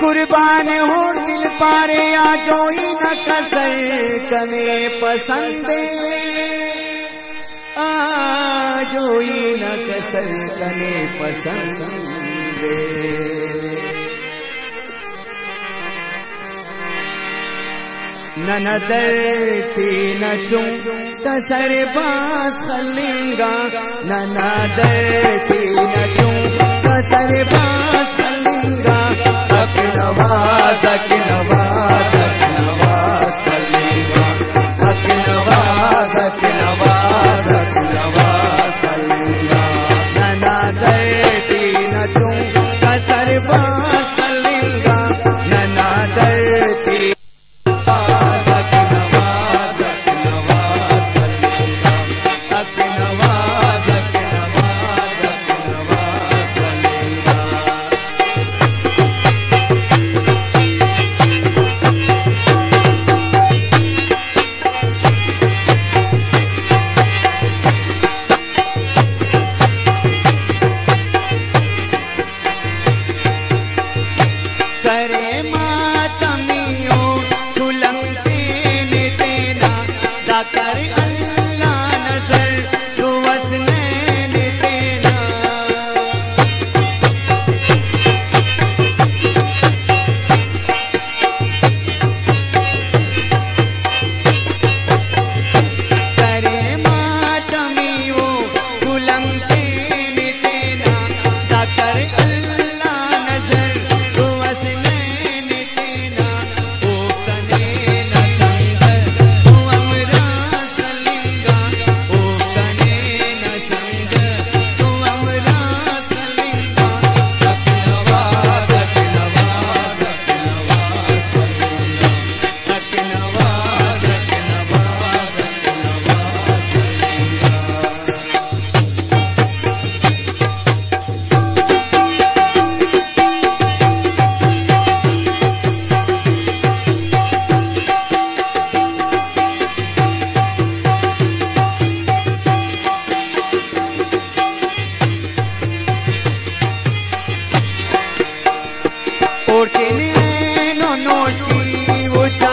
कुर्बान हो दिल पारे आ जोई न कसर कने पसंदे आ जोई न कसर कने पसंदे न दरती न चुं कसर बास खलिंगा न दरती न चुं कसर बास खलिंगा अकनवास अकनवास अकनवास खलिंगा अकनवास अकनवास अकनवास खलिंगा न दरती न चुं कसर बास खलिंगा न दरती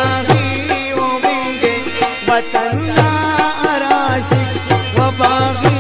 वतन आशिक व बागी